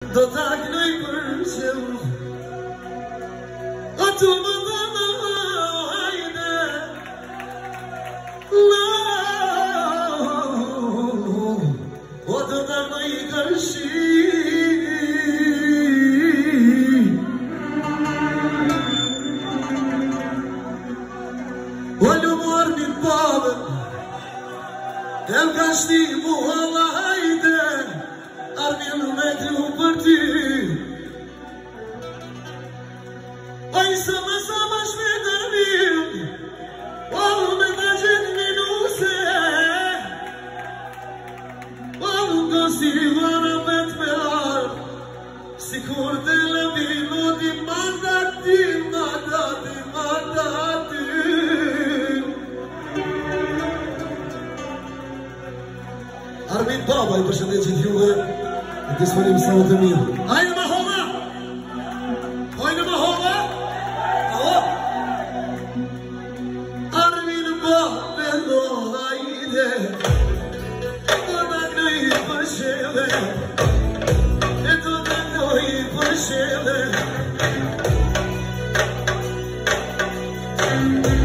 do tak noi përqeu Atu më dhëna hajde O do tak noi kërshi Olu muar një babë El ka shti mu halla hajde Armin me kru për ty Oj sama shvetër mirë Olu me të gjithë minuse Olu do si vana vet me arë Si kur të lëvino di mandati Armin baba I përshëndetit juve E të sfarim sa më të mirë Hajde më hova Hajde më hova Armin baba do hajde Do da këj përshëve E do da këj përshëve